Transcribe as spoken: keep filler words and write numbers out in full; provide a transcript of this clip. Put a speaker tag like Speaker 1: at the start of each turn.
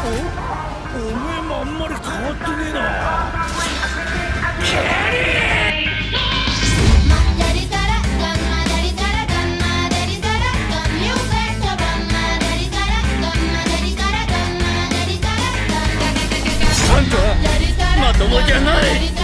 Speaker 1: おお前もあんまり変わってねえな。あんたまともじゃない。